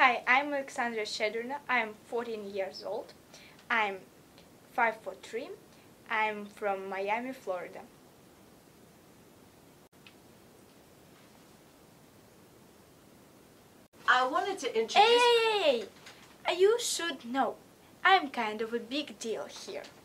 Hi, I'm Alexandra Shedrina. I'm 14 years old. I'm 5'3". I'm from Miami, Florida. I wanted to introduce... Hey! You should know, I'm kind of a big deal here.